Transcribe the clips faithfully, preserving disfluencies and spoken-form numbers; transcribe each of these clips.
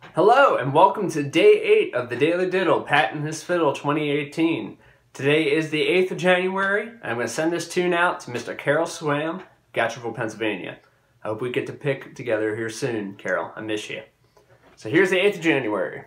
Hello and welcome to day eight of the Daily Diddle, Pat and His Fiddle twenty eighteen. Today is the eighth of January. I'm going to send this tune out to Mister Carroll Swam, Gatcherville, Pennsylvania. I hope we get to pick together here soon, Carroll. I miss you. So here's the eighth of January.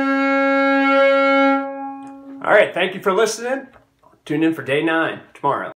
All right, thank you for listening. Tune in for day nine tomorrow.